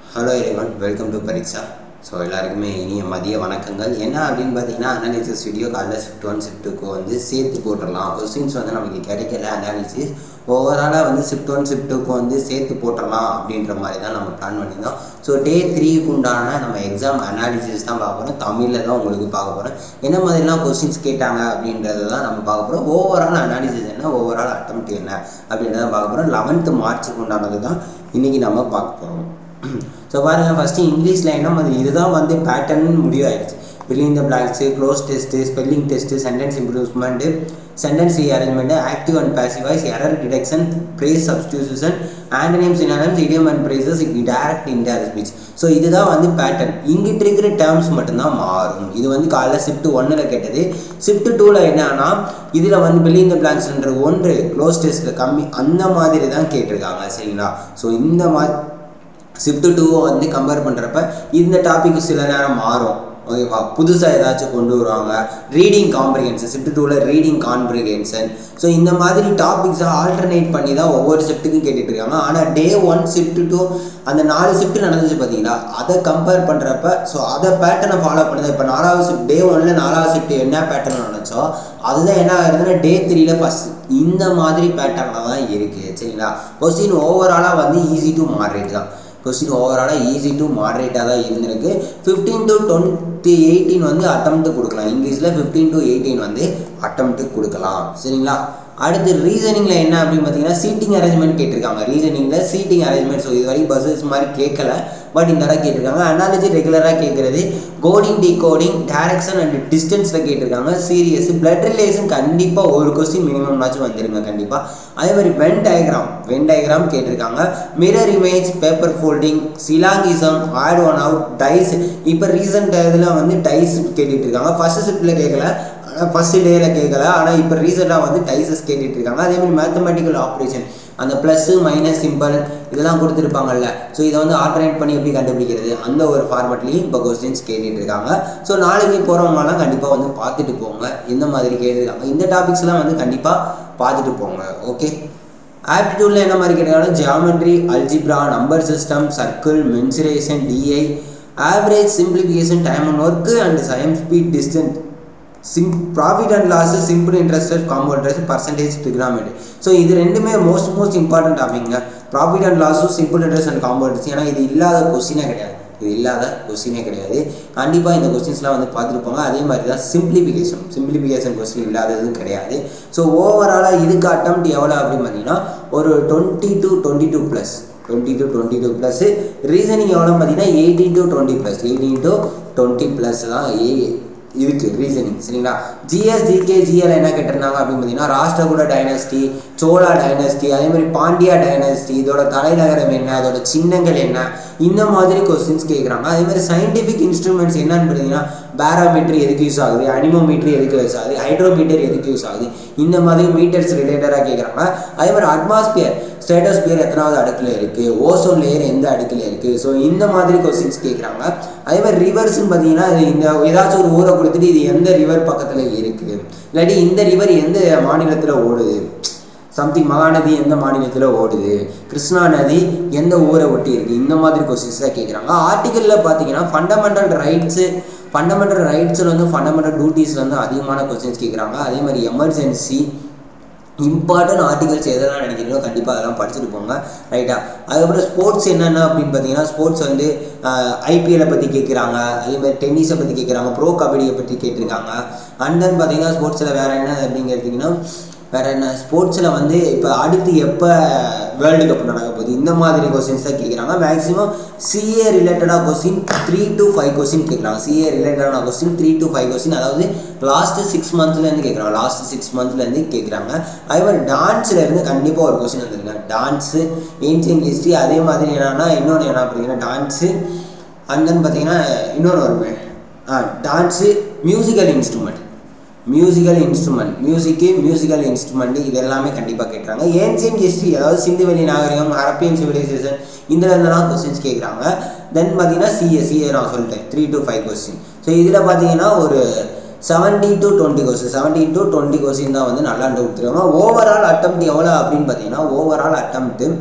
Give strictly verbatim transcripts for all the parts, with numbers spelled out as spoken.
Hello everyone, welcome to Pariksha. So எல்லாருக்குமே இனிய மதிய வணக்கங்கள். என்ன அப்படின்னு பார்த்தீங்கன்னா, அனாலிசிஸ் வீடியோ காலைல ஷிஃப்ட் ஒன் ஷிஃப்ட் டூக்கு வந்து சேர்த்து போட்டுடலாம். கொஸ்டின்ஸ் வந்து நமக்கு கிடைக்கல, அனாலிசிஸ் ஓவராலாக வந்து ஷிஃப்ட் ஒன் ஷிஃப்ட் டூக்கு வந்து சேர்த்து போட்டுடலாம் அப்படின்ற மாதிரி தான் நம்ம பிளான் பண்ணியிருந்தோம். ஸோ டே த்ரீக்கு உண்டான நம்ம எக்ஸாம் அனாலிசிஸ் தான் பார்க்க போகிறோம். தமிழில் தான் உங்களுக்கு பார்க்க போகிறோம். என்ன மாதிரிலாம் கொஸ்டின்ஸ் கேட்டாங்க அப்படின்றத தான் நம்ம பார்க்க போகிறோம். ஓவரால் அனாலிசிஸ் என்ன, ஓவரால் அட்டெம்ப்ட் என்ன அப்படின்றத பார்க்க போகிறோம். லெவன்த்து மார்ச்சுக்கு உண்டானது தான் இன்றைக்கி நம்ம பார்க்க போகிறோம். ஸோ பாருங்கள், ஃபஸ்ட்டு இங்கிலீஷில் என்ன மாதிரி இதுதான் வந்து பேட்டர்ன் முடிவாயிடுச்சு. Filling the blanks, close test, spelling test, sentence improvement, sentence rearrangement, active and passive voice, error detection, phrase substitution, antonyms synonyms, idiom and phrases, direct indirect speech. So இதுதான் வந்து pattern. இங்கிட்டு இருக்கிற டேர்ம்ஸ் மட்டும்தான் மாறும். இது வந்து காலைல ஷிஃப்ட் ஒன்னில் கேட்டது. ஷிஃப்ட் டூவில் என்னன்னா, இதில் வந்து ஃபில்லிங் த பிளாங்க்ஸ்ன்ற ஒன்று க்ளோஸ் டெஸ்ட்டில் கம்மி, அந்த மாதிரி தான் கேட்டிருக்காங்க. சரிங்களா? ஸோ இந்த மாதிரி ஷிஃப்ட் டூவை வந்து கம்பேர் பண்ணுறப்ப இந்த டாபிக் சில நேரம் மாறும். ஓகேவா? புதுசாக ஏதாச்சும் கொண்டு வருவாங்க. ரீடிங் காம்ப்ரிஹென்ஷன், ஷிஃப்ட் டூவில் ரீடிங் காம்ப்ரிஹென்ஷன். ஸோ இந்த மாதிரி டாபிக்ஸை ஆல்டர்னேட் பண்ணி தான் ஒவ்வொரு ஷிஃப்ட்டுக்கும் கேட்டுட்டு இருக்காங்க. ஆனால் டே ஒன் ஷிஃப்ட் டூ அந்த நாலு ஷிஃப்ட் நடந்துச்சு பார்த்தீங்களா, அதை கம்பேர் பண்ணுறப்ப ஸோ அதை பேட்டர்னை ஃபாலோ பண்ணுது. இப்போ நாலாவது ஷிஃப்ட் டே ஒன்னில் நாலாவது ஷிஃப்ட் என்ன பேட்டர்ன் நினச்சோ அதுதான் என்ன ஆகுதுன்னா டே த்ரீல ஃபஸ்ட் இந்த மாதிரி பேட்டர்னில் தான் இருக்குது. சரிங்களா? கொஸ்டின் ஓவராலாக வந்து ஈஸி டு மாடரேட் தான். கொஸ்டின் ஓவராலாக ஈஸி டு மாடரேட்டாக தான் இருந்திருக்கு. ஃபிஃப்டீன் டு டுவெண்ட்டி எயிட்டீன் வந்து அட்டெம்ப்ட் கொடுக்கலாம். இங்கிலீஷில் ஃபிஃப்டீன் டு எயிட்டீன் வந்து அட்டெம்ப்ட் கொடுக்கலாம். சரிங்களா? அடுத்து ரீசனிங்கில் என்ன அப்படின்னு பார்த்தீங்கன்னா, சீட்டிங் அரேஞ்ச்மெண்ட் கேட்டிருக்காங்க. ரீசனிங்கில் சீட்டிங் அரேஞ்ச்மெண்ட். ஸோ இது வரைக்கும் பஸ்ஸஸ் மாதிரி கேட்கல, பட் இந்த இடம் கேட்டிருக்காங்க. அனாலஜி ரெகுலராக கேட்குறது. கோடிங் டிகோடிங், டைரக்ஷன் அண்ட் டிஸ்டன்ஸில் கேட்டிருக்காங்க. சீரியஸ், பிளட் ரிலேஷன் கண்டிப்பாக ஒரு கொஸ்டின் மினிமம்னாச்சும் வந்துருங்க கண்டிப்பாக. அதே மாதிரி வென் டயக்ராம் வென் டயக்ராம் கேட்டிருக்காங்க. Mirror image, paper folding, syllogism, odd one out, dice. இப்போ ரீசெண்ட் இதில் வந்து டைஸ் கேட்டுட்டு இருக்காங்க. ஃபர்ஸ்ட் ஷிஃப்ட்டில் கேட்கல, ஃபஸ்ட்டு டேயில் கேட்கல, ஆனால் இப்போ ரீசெண்டாக வந்து டைசஸ் கேட்டுட்டு இருக்காங்க. அதேமாதிரி மேத்தமெட்டிக்கல் ஆப்ரேஷன், அந்த ப்ளஸ்ஸு மைனஸ் சிம்பிள் இதெல்லாம் கொடுத்துருப்பாங்கல்ல, ஸோ இதை வந்து ஆல்டர்னேட் பண்ணி எப்படி கண்டுபிடிக்கிறது, அந்த ஒரு ஃபார்மேட்லேயும் இப்போ கொஸ்டின்ஸ் கேட்டுட்டு இருக்காங்க. ஸோ நாளைக்கு போகிறவங்கலாம் கண்டிப்பாக வந்து பார்த்துட்டு போங்க எந்த மாதிரி கேட்டுருக்காங்க. இந்த டாபிக்ஸ்லாம் வந்து கண்டிப்பாக பார்த்துட்டு போங்க. ஓகே. ஆப்டிடியூடில் என்ன மாதிரி கேட்டாலும் geometry, algebra, number system, circle, mensuration, DI, average, simplification, time and work and time speed, distance, சிம் profit and loss, simple interest, compound interest, percentage, trigonometry. So இது ரெண்டுமே மோஸ்ட் மோஸ்ட் இம்பார்ட்டன்ட் டாபிக்ங்க. ப்ராஃபிட் அண்ட் லாஸும் simple interest and compound interest. ஏன்னா இது இல்லாத கொஸ்டினே கிடையாது, இது இல்லாத கொஸ்டினே கிடையாது. கண்டிப்பாக இந்த கொஸ்டின்ஸ்லாம் வந்து பார்த்துருப்பாங்க. அதே மாதிரி தான் சிம்பிளிஃபிகேஷன் சிம்பிளிஃபிகேஷன் கொஸ்டின் இல்லாததும் கிடையாது. ஸோ ஓவராலாக இதுக்கு அட்டெம்ப்ட் எவ்வளோ அப்படின்னு பார்த்தீங்கன்னா ஒரு twenty to twenty two plus twenty to twenty two plus. Reasoning எவ்வளோ பார்த்தீங்கன்னா eighteen to twenty plus eighteen to twenty plus தான் ஏ இருக்குது ரீசனிங். சரிங்களா? ஜிஎஸ், ஜிகே, ஜிஎல் என்ன கேட்டிருந்தாங்க அப்படின்னு பார்த்தீங்கன்னா, ராஷ்டிரகூட டைனஸ்டி, சோழா டைனஸ்டி, அதே மாதிரி பாண்டியா டைனஸ்டி, இதோட தலைநகரம் என்ன, அதோட சின்னங்கள் என்ன, இந்த மாதிரி கொஸ்டின்ஸ் கேட்குறாங்க. அதே மாதிரி சயின்டிஃபிக் இன்ஸ்ட்ருமெண்ட்ஸ் என்னன்னு பார்த்தீங்கன்னா, பேராமீட்டர் எதுக்கு யூஸ் ஆகுது, அனிமோமீட்டர் எதுக்கு யூஸ் ஆகுது, ஹைட்ரோமீட்டர் எதுக்கு யூஸ் ஆகுது, இந்த மாதிரி மீட்டர்ஸ் ரிலேட்டடாக கேட்குறாங்க. அதே மாதிரி அட்மாஸ்பியர், ஸ்ட்ராட்டோஸ்பியர் எத்தனாவது அடுக்கில் இருக்குது, ஓசோன் லேயர் எந்த அடுக்கில் இருக்குது, ஸோ இந்த மாதிரி கொஸ்டின்ஸ் கேட்குறாங்க. அதே மாதிரி ரிவர்ஸ்ன்னு பார்த்தீங்கன்னா, இந்த ஏதாச்சும் ஒரு ஊரை கொடுத்துட்டு இது எந்த ரிவர் பக்கத்தில் இருக்குது, இல்லாட்டி இந்த ரிவர் எந்த மாநிலத்தில் ஓடுது, சம்திங் மகாநதி எந்த மாநிலத்தில் ஓடுது, கிருஷ்ணா நதி எந்த ஊரை ஒட்டி இருக்குது, இந்த மாதிரி கொஸ்டின்ஸ் தான் கேட்குறாங்க. ஆர்டிக்கலில் பார்த்தீங்கன்னா ஃபண்டமெண்டல் ரைட்ஸு ஃபண்டமெண்டல் ரைட்ஸில் வந்து ஃபண்டமெண்டல் டியூட்டிஸில் வந்து அதிகமான கொஸ்டின்ஸ் கேட்குறாங்க. அதே மாதிரி எமர்ஜென்சி இம்பார்ட்டன்ட் ஆர்டிகல்ஸ் எதெல்லாம் நினைக்கிறீங்களோ கண்டிப்பாக அதெல்லாம் படிச்சுட்டு போங்க. ரைட்டா? அதுக்கப்புறம் ஸ்போர்ட்ஸ் என்னென்ன அப்படின்னு பார்த்தீங்கன்னா, ஸ்போர்ட்ஸ் வந்து ஐபிஎல்லை பற்றி கேட்குறாங்க. அதேமாதிரி டென்னிஸை பற்றி கேட்குறாங்க, ப்ரோ கபடியை பற்றி கேட்டிருக்காங்க. அண்ட் தென் பார்த்தீங்கன்னா ஸ்போர்ட்ஸில் வேறு என்ன அப்படின்னு கேட்டிங்கன்னா, வேறு என்ன ஸ்போர்ட்ஸில் வந்து இப்போ அடுத்து எப்போ வேர்ல்டு கப் நடக்க போகுது, இந்த மாதிரி கொஸ்டின்ஸ் தான் கேட்குறாங்க. மேக்ஸிமம் சிஏ ரிலேட்டடாக question three to five question கேட்குறாங்க. சிஏ ரிலேட்டடான question three to five question, அதாவது லாஸ்ட்டு சிக்ஸ் மந்த்லேருந்து கேட்குறாங்க லாஸ்ட் சிக்ஸ் மந்த்லேருந்து கேட்குறாங்க. அதே மாதிரி டான்ஸ்லேருந்து கண்டிப்பாக ஒரு கொஸ்டின் வந்துருங்க. டான்ஸு, ஏன்ஷியன்ட் ஹிஸ்ட்ரி, அதே மாதிரி என்னென்னா இன்னொன்று என்ன அப்படிங்கன்னா டான்ஸு அண்ட் தென் பார்த்தீங்கன்னா இன்னொன்று வருமே ஆ dance, musical instrument musical instrument music musical instrument இது எல்லாமே கண்டிப்பாக கேட்குறாங்க. ஏன்ஷியன்ட் ஹிஸ்ட்ரி, அதாவது சிந்துவெளி நாகரிகம், ஹரப்பியன் சிவிலைசேஷன், இந்த இருந்தெல்லாம் கொஸ்டின்ஸ் கேட்குறாங்க. தென் பார்த்தீங்கன்னா சிஏ சிஏ நான் சொல்லிட்டேன் three to five question. So இதில் பார்த்தீங்கன்னா ஒரு seventy to twenty question seventy to twenty question தான் வந்து நல்லா கொடுத்துருவாங்க. ஓவரால் அட்டெம்ப்ட் எவ்வளோ அப்படின்னு பார்த்தீங்கன்னா, ஓவரால் அட்டெம்ப்ட்டு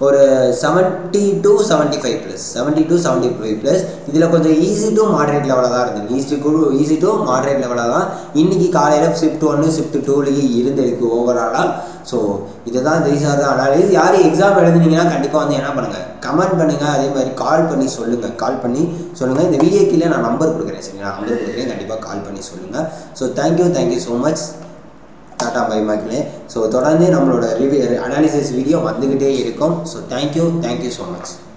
ஒரு seventy to seventy five plus seventy to seventy five plus இதில் கொஞ்சம் ஈஸி டு மாட்ரேட் லெவலில் தான் இருந்தது. Easy to easy to moderate லெவலில் தான் இன்றைக்கி காலையில் ஷிஃப்ட் ஒன்று ஷிஃப்ட் டூலேயே இருந்திருக்கு ஓவராலாக. ஸோ இதுதான் தீஸ் ஆர் தான் அனாலிசிஸ். யார் எக்ஸாம் எழுதுனீங்கன்னா கண்டிப்பாக வந்து என்ன பண்ணுங்கள், கமெண்ட் பண்ணுங்கள், அதே மாதிரி கால் பண்ணி சொல்லுங்கள். கால் பண்ணி சொல்லுங்கள். இந்த வீடியோ கீழே நான் நம்பர் கொடுக்குறேன், சரிங்களா? நம்பர் கொடுக்குறேன், கண்டிப்பாக கால் பண்ணி சொல்லுங்கள். So thank you thank you so much. டாட்டா பை மக்களே. ஸோ தொடர்ந்து நம்மளோட ரிவ்யூ அனாலிசிஸ் வீடியோ வந்துக்கிட்டே இருக்கும். So thank you thank you so much.